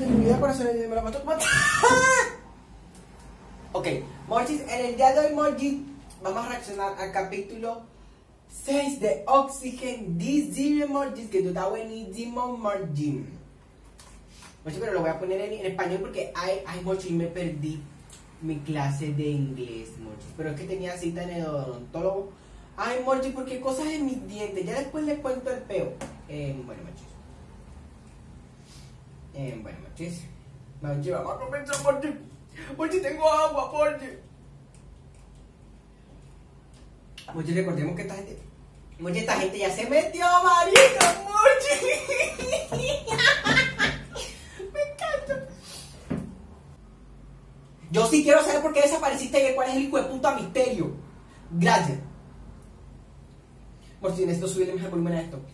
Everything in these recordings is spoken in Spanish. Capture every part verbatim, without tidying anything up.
de mi vida, corazón, me la mató. Ok, Morchis, en el día de hoy, Morchis, vamos a reaccionar al capítulo seis de Oxygen D-Zero, Morchis, que tú estás buenísimo, Morchis. Morchis, pero lo voy a poner en, en español porque, ay, ay, Morchis, me perdí mi clase de inglés, Morchis. Pero es que tenía cita en el odontólogo. Ay, Morchis, porque cosas en mis dientes. Ya después les cuento el peo. Eh, bueno, Morchis. Eh, bueno, Morchis. Morchis, vamos a comenzar, Morchis. Morchis, tengo agua, Morchis. Morchis, recordemos que esta gente... Morchis, esta gente ya se metió, marica, Morchis. Me encanta. Yo sí quiero saber por qué desapareciste y cuál es el hijo de puta misterio. Gracias. Morchis, necesito subirle más el volumen a esto.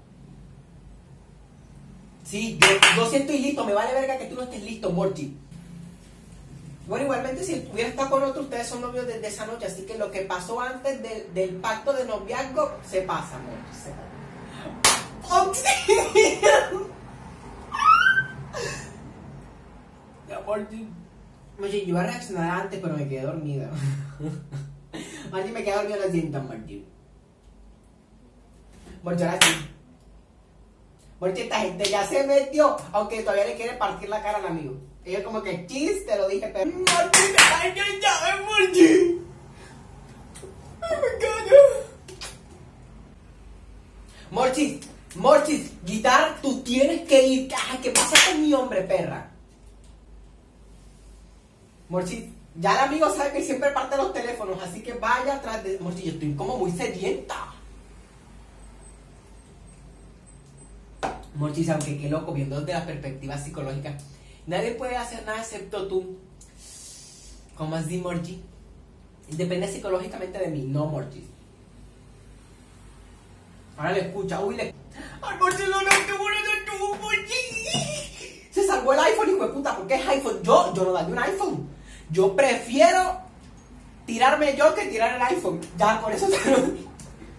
Sí, yo, yo sí estoy listo. Me vale verga que tú no estés listo, Morchis. Bueno, igualmente si hubiera estado con otro, ustedes son novios desde esa noche. Así que lo que pasó antes de, del pacto de noviazgo se pasa, Morchis. Ya, Morchis. Morchis, yo iba a reaccionar antes, pero me quedé dormida. Morchis, me quedé dormida en la cinta, Morchis. Morchis, ahora sí. Morchis, esta gente ya se metió, aunque todavía le quiere partir la cara al amigo. Ella como que chiste, lo dije, pero... Morchis, ay, ya, ya, Morchis. Ay, me cago. Morchis, Morchis, guitarra, tú tienes que ir. Ay, ¿qué pasa con mi hombre, perra? Morchis, ya el amigo sabe que siempre parte los teléfonos, así que vaya atrás de... Morchis, yo estoy como muy sedienta. Morchis, aunque qué loco, viendo desde la perspectiva psicológica, nadie puede hacer nada excepto tú. ¿Cómo así, Morchis? Depende psicológicamente de mí, no, Morchis. Ahora le escucha, uy, le... ¡Ay, Morchis, no, no, qué bueno de tú, Morchis! Se salvó el iPhone, hijo de puta, ¿por qué es iPhone? Yo, yo no dañé un iPhone. Yo prefiero tirarme yo que tirar el iPhone. Ya, por eso te lo digo.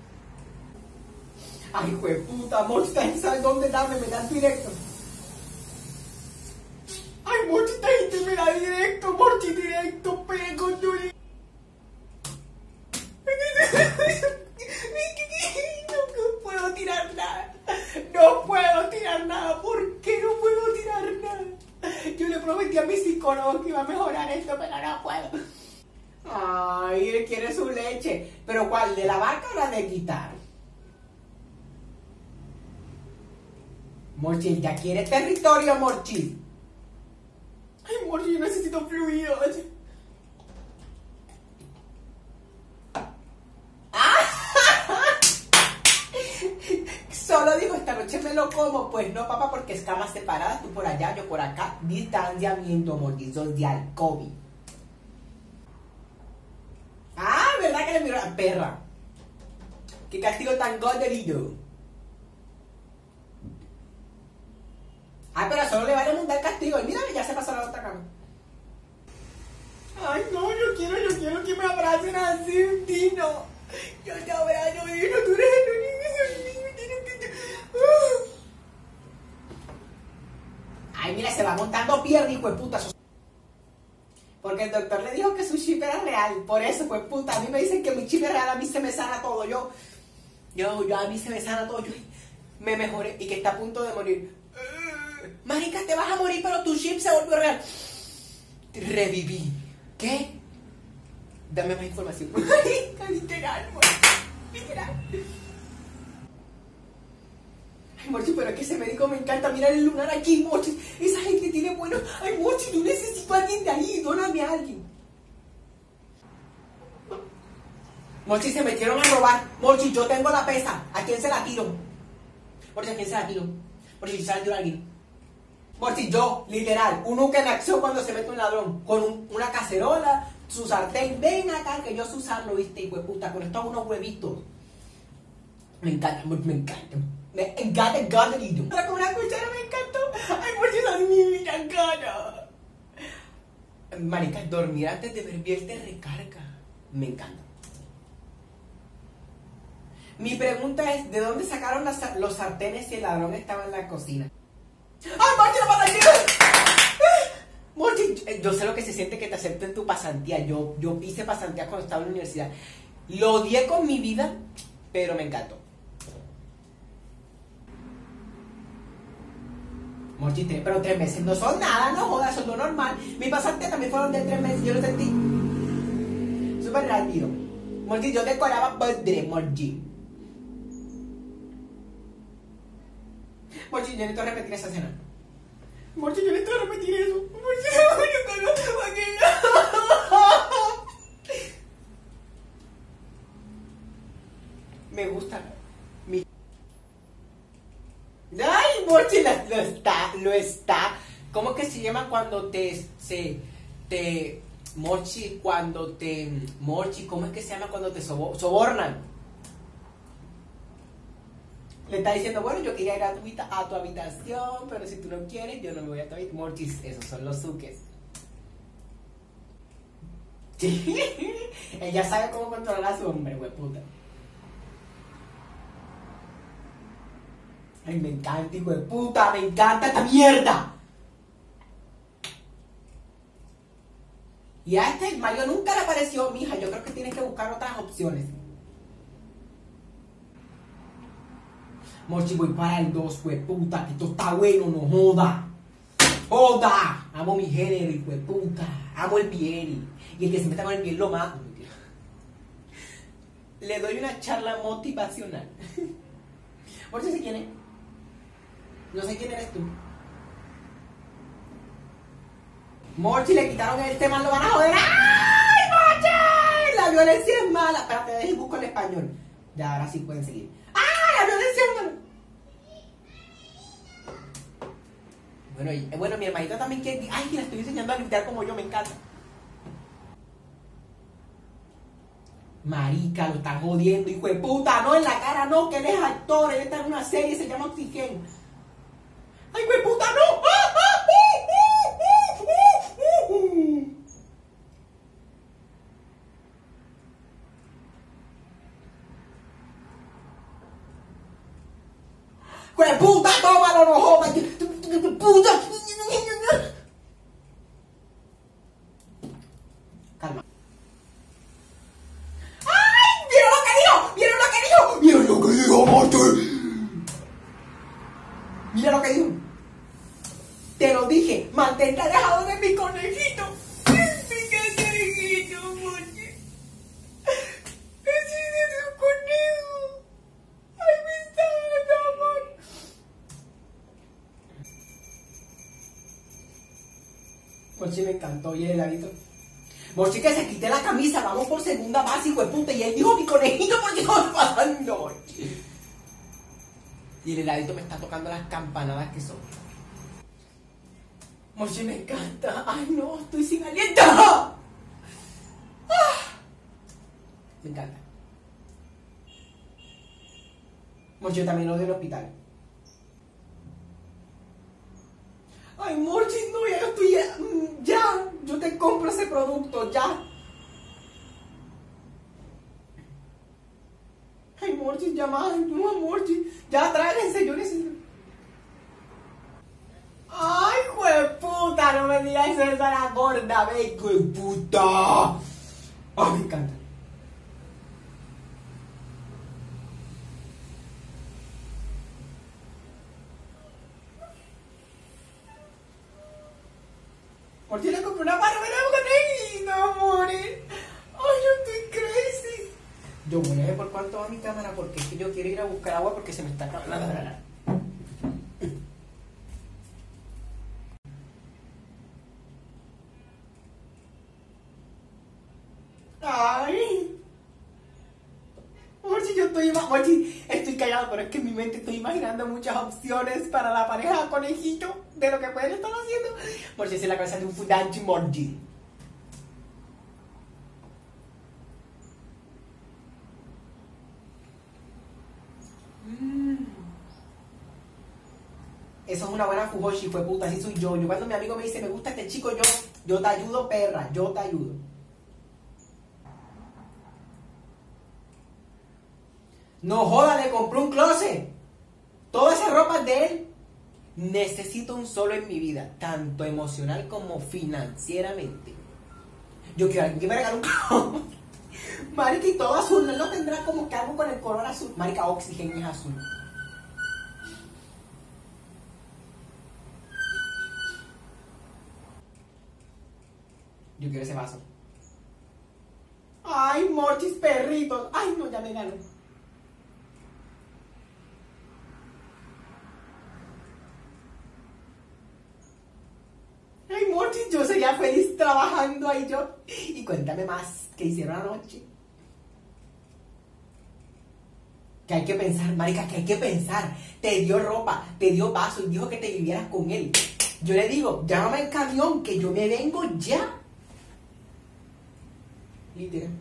Ay, hijo de puta, Morchis, ¿sabes dónde darme? Me das directo. Ay, Morchis, esta gente me da directo, Morchis, directo, pego, yo. No puedo tirar nada. No puedo tirar nada. ¿Por qué no puedo tirar nada? Yo le prometí a mi psicólogo que iba a mejorar esto, pero no puedo. Ay, él quiere su leche. ¿Pero cuál? ¿De la vaca o la de quitar? Morchis, ya quiere territorio, Morchis. Ay, Morchis, yo necesito fluidos. Solo dijo, esta noche me lo como. Pues no, papá, porque es camas separadas. Tú por allá, yo por acá. Distanciamiento, Morchis, social COVID. Ah, ¿verdad que le miró a la perra? Qué castigo tan goderido. Ay, pero solo le van a mandar castigo. Y mira, ya se pasó a la otra cama. Ay, no, yo quiero, yo quiero que me abracen así, Dino. Yo te abrazo, Dino, tú eres el único. Ay, mira, se va montando pierna, hijo de puta. Porque el doctor le dijo que su chip era real. Por eso, pues puta, a mí me dicen que mi chip es real, a mí se me sana todo. Yo, yo, yo, a mí se me sana todo. Yo me mejoré y que está a punto de morir. Marica, te vas a morir, pero tu chip se volvió real. Reviví. ¿Qué? Dame más información. Marica, literal, literal. Ay, Morchis, pero es que ese médico me encanta. Mira el lunar aquí, Morchis. Esa gente tiene bueno. Ay, Morchis, yo necesito a alguien de ahí. Dóname a alguien. Morchis, se metieron a robar. Morchis, yo tengo la pesa. ¿A quién se la tiro? Morchis, ¿a quién se la tiro? Morchis, ¿se la tiro a alguien? Morchis, yo, literal, un nunca en acción cuando se mete un ladrón. Con un, una cacerola, su sartén. Ven acá que yo sé usarlo, viste, hijo de puta. Con estos unos huevitos. Me encanta, me encanta. Me encanta, encanta, lindo. Con una cuchara me encantó. Ay, Morchis, a mí me encanta. Marica, dormir antes de ver bien te recarga. Me encanta. Mi pregunta es, ¿de dónde sacaron las, los sartenes si el ladrón estaba en la cocina? ¡Ay, Morchis, la pata! sé, yo sé lo que se siente que te acepten tu pasantía. Yo, yo hice pasantía cuando estaba en la universidad. Lo odié con mi vida, pero me encantó. Morchi, tres, pero tres meses no son nada, no jodas, son lo normal. Mi pasantía también fueron de tres meses, yo lo sentí súper rápido. Morchi, yo decoraba birthday, Morchi. Morchi, yo necesito repetir esa escena. Morchi, yo necesito repetir eso. Morchi, yo conozco aquello. Me gusta. Mi... Ay, Morchi, lo, lo está, lo está. ¿Cómo que se llama cuando te, se, te, Morchi, cuando te, Morchi, ¿cómo es que se llama cuando te sobo, sobornan? Le está diciendo, bueno, yo quería ir a tu, a tu habitación, pero si tú no quieres, yo no me voy a tu habitación. Morchi, esos son los zuques. Ella sabe cómo controlar a su hombre, hueputa. Ay, me encanta, hijo de puta, me encanta esta mierda. Y a este Mario nunca le apareció, mija. Yo creo que tienes que buscar otras opciones. Morchi, voy para el dos, hueputa, que esto está bueno, no joda. Joda. Amo mi género, hijo de puta. Amo el bien. Y el que se meta con el bien lo mato. Le doy una charla motivacional. Morchi, ¿sé quién es? No sé quién eres tú. Morchi, le quitaron el tema, lo van a joder. ¡Ay, Morchi! La violencia es mala. Espérate, deje y busco el español. Ya, ahora sí pueden seguir. ¡Ah, la violencia es mala! Bueno, y, bueno, mi hermanita también quiere... Ay, la estoy enseñando a limpiar como yo, me encanta. Marica, lo están jodiendo, hijo de puta. No, en la cara no, que él es actor. Él está en una serie, se llama Oxygen. ¡Ay, hijo de puta, no! ¡Ah, ah, uh, uh, uh, uh, uh! ¡Hijo de puta, tómalo, no jodas! ¡Puta! Calma. ¡Ay! ¿Vieron lo que dijo? ¿Vieron lo que dijo? ¿Vieron lo que dijo, Morchi? Mira lo que dijo. Te lo dije, mantente alejado de mi conejito. Mi conejito, Morchi. Ese es un conejo. Ay, me está dando amor. Morchi me encantó y el heladito. Morchi, que se quite la camisa, vamos por segunda base, hijo de puta. Y él dijo mi conejito porque no está pasando, Morchi. Y el heladito me está tocando las campanadas que son. Morchi, me encanta. Ay, no, estoy sin aliento. ¡Ah! Me encanta. Morchi, yo también lo odio en el hospital. Ay, Morchi, no, ya yo estoy... Ya, ya, yo te compro ese producto, ya. Ay, Morchi, ya más, no, Morchi. Ya, tráiganse, yo necesito... Ay, jueputa, no me digas eso a la gorda, ve, jueputa. Ay, me encanta. Morchi, le compré una barbera con no, amores. Ay, yo estoy crazy. Yo voy a ver por cuánto va mi cámara porque es que yo quiero ir a buscar agua porque se me está acabando. Ay. Morchi, yo estoy... Morchi, estoy callado, pero es que en mi mente estoy imaginando muchas opciones para la pareja conejito de lo que pueden estar haciendo. Morchi, esa es la cabeza de un fudanchi, Morchi. Mm. Eso es una buena fujoshi, fue puta, así soy yo. Yo cuando mi amigo me dice, me gusta este chico, yo, yo te ayudo, perra, yo te ayudo. No joda, le compré un closet. Toda esa ropa es de él. necesito un solo en mi vida, tanto emocional como financieramente. Yo quiero alguien que me regale un carro. Marica, y todo azul, no lo tendrá como que algo con el color azul. Marica, Oxygen es azul. Yo quiero ese vaso. Ay, mochis perritos. Ay, no, ya me ganó. Ay, mochis, yo sería feliz trabajando ahí yo. Y cuéntame más, ¿qué hicieron anoche? Que hay que pensar, marica, que hay que pensar. Te dio ropa, te dio vaso y dijo que te vivieras con él. Yo le digo, llámame el camión, que yo me vengo ya. Literal.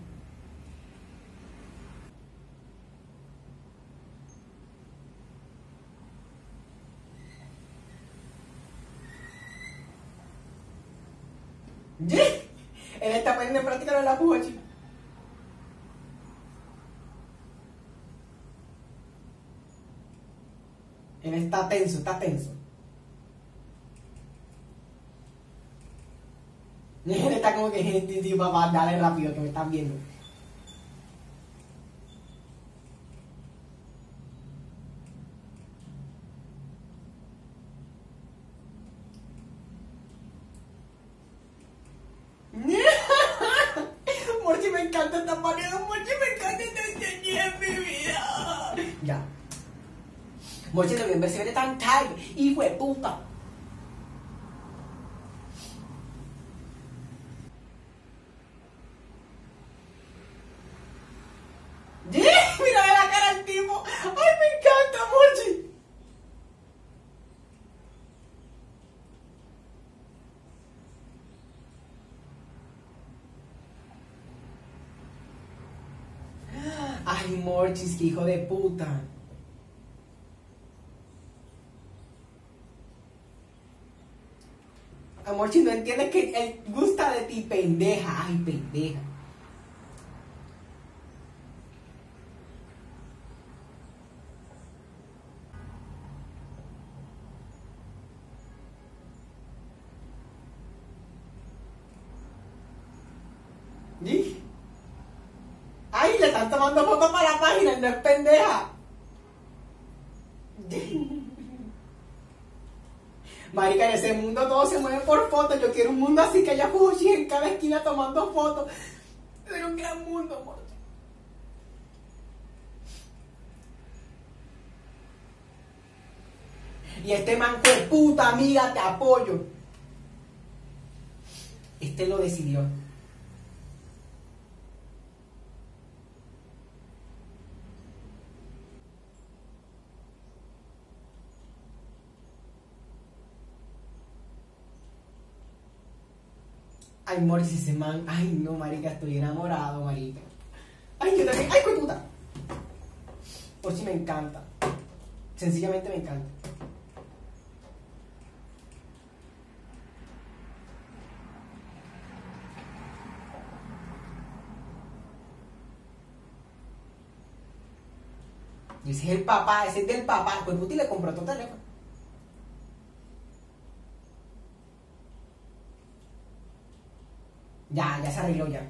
Él está poniendo en práctica lo de la puja, chico. Él está tenso, está tenso. Él está como que, gente, sí, papá, dale rápido, que me están viendo. Morchi, me encanta esta manera. Morchi, me encanta esta niña en mi vida. Ya. Morchi, de noviembre se viene tan tarde. Hijo de puta. Mira la cara del tipo. Ay, me encanta, Morchi. Ay, Morchis, que hijo de puta. A Morchis, no entiendes que él gusta de ti, pendeja. Ay, pendeja. ¿Sí? Ay, le están tomando fotos para la página, no es pendeja. Marica, en ese mundo todo se mueve por fotos. Yo quiero un mundo así, que haya fuji en cada esquina tomando fotos. Era un gran mundo, amor. Y este man de puta, amiga, te apoyo. Este lo decidió. Ay, Morris, ese man. Ay, no, marica, estoy enamorado, marica. Ay, yo también. Ay, qué puta. Por si me encanta. Sencillamente me encanta. Y ese es el papá, ese es del papá. Pues Puti le compró tu teléfono. Ya, ya se arregló ya.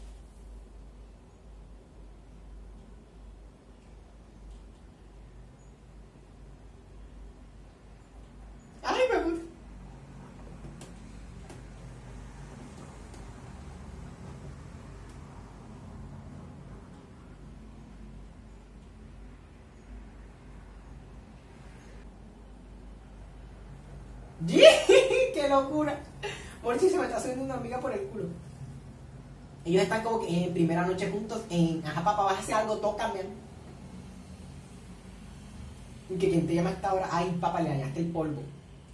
Ay, me gusta. ¡Qué locura! Morchi se me está haciendo una amiga por el culo. Ellos están como que en primera noche juntos, en ajá, papá, vas a hacer algo, todo cambian. Y que quien te llama a esta hora, ay, papá, le dañaste el polvo.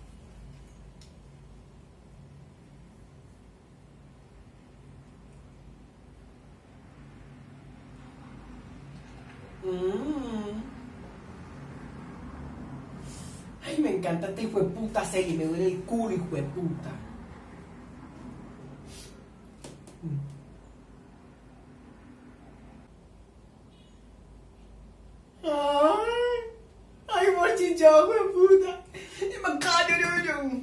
Mm. Ay, me encanta este hijo de puta serie, me duele el culo, hijo de puta. Mm. Ay, ay, Morchicho, hijo de puta. Y me encanta, yo, yo.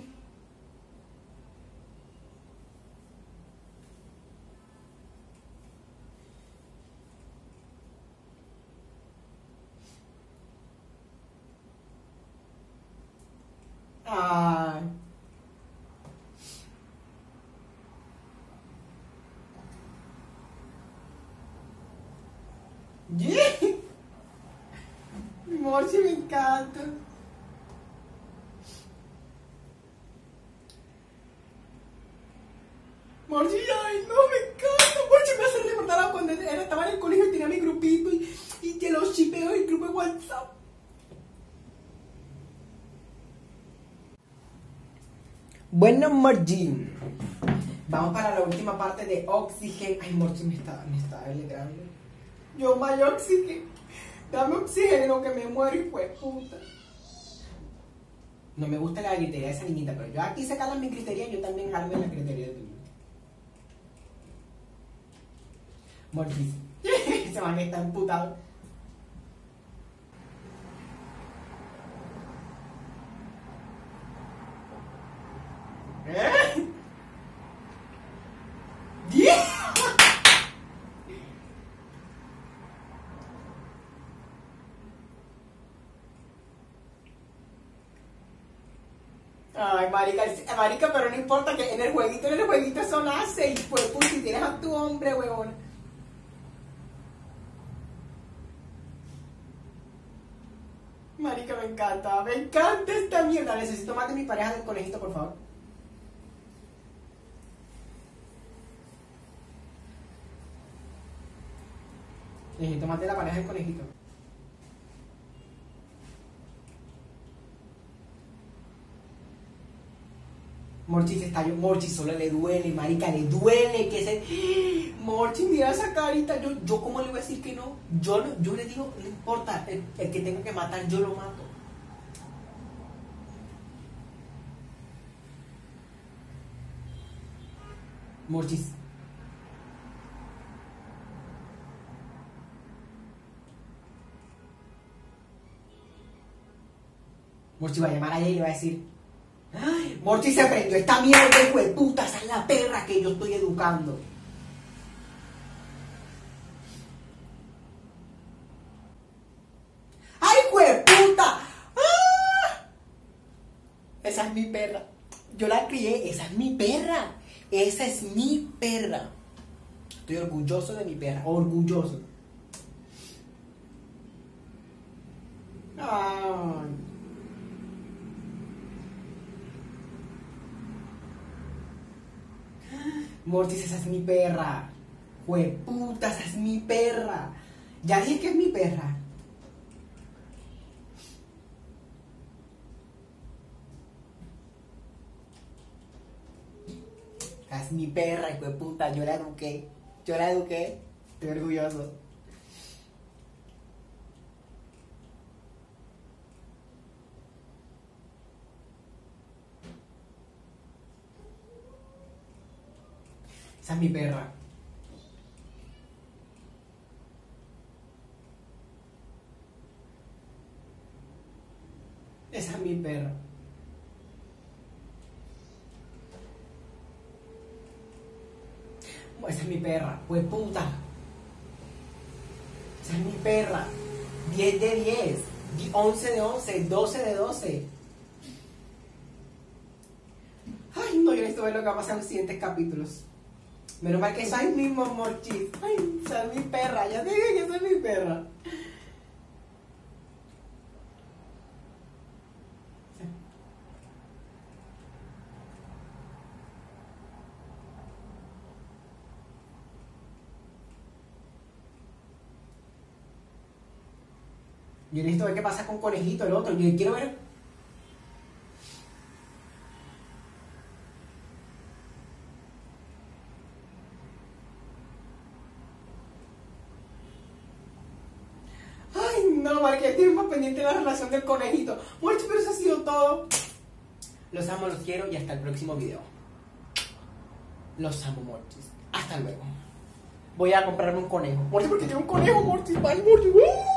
Ay. Yeah. Morchi, me encanta. Morchi, ay, no, me encanta. Morchi me hace recordar a cuando era, estaba en el colegio y tenía mi grupito y, y que los chipeo en el grupo de WhatsApp. Bueno, Morchi, vamos para la última parte de Oxygen. Ay, Morchi me está, me está alegrando. Yo, my Oxygen. Dame oxígeno que me muero y fue puta. No me gusta la gritería de esa niñita, pero yo aquí se calan mi gritería y yo también jalme la gritería de tu niña. Morchi. Se van a estar emputados. ¿Eh? ¿Diez? Ay, marica, marica, pero no importa que en el jueguito, en el jueguito son a seis, pues, pues, si tienes a tu hombre, huevón. Marica, me encanta, me encanta esta mierda. Necesito más de mi pareja del conejito, por favor. Necesito más de la pareja del conejito. Morchi se estalló. Morchi solo le duele, marica, le duele que se... Morchi, mira esa carita. Yo, yo ¿cómo le voy a decir que no? Yo, yo le digo, no importa, el, el que tenga que matar, yo lo mato. Morchis. Morchi va a llamar a ella y le va a decir... Ay, Morchi se prendió esta mierda, hijo de puta, esa es la perra que yo estoy educando. ¡Ay, hijo de puta! ¡Ah! Esa es mi perra. Yo la crié, esa es mi perra. Esa es mi perra. Estoy orgulloso de mi perra, orgulloso. Ay. Mortis, esa es mi perra. Jueputa, esa es mi perra. Ya dije que es mi perra. Esa es mi perra, jueputa. Yo la eduqué. Yo la eduqué. Estoy orgulloso. Esa es mi perra. Esa es mi perra. Esa es mi perra. Pues puta. Esa es mi perra. diez de diez. once de once. doce de doce. Ay, no, yo necesito ver lo que va a pasar en los siguientes capítulos. Menos mal que soy mismo, Morchis. Ay, esa es mi perra. Ya te dije que esa es mi perra. Yo necesito ver qué pasa con Conejito, el otro. Yo quiero ver. No, vale, que estoy más pendiente de la relación del conejito. Bueno, pero eso ha sido todo. Los amo, los quiero y hasta el próximo video. Los amo, Mortis. Hasta luego. Voy a comprarme un conejo. Mortis, porque tengo un conejo, Mortis. Bye, Mortis.